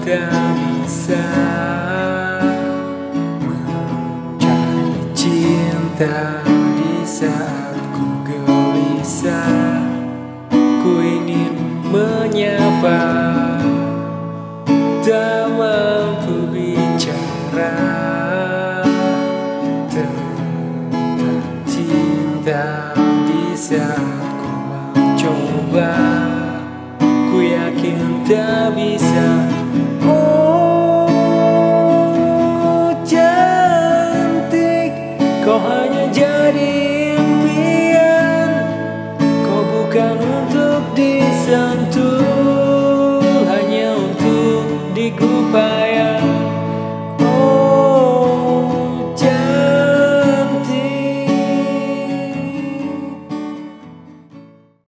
tak bisa mencari cinta di saat ku gelisah. Ku ingin menyapa, tak mampu bicara tentang cinta di saat ku mencoba. Ku yakin tak bisa. Oh cantik, kau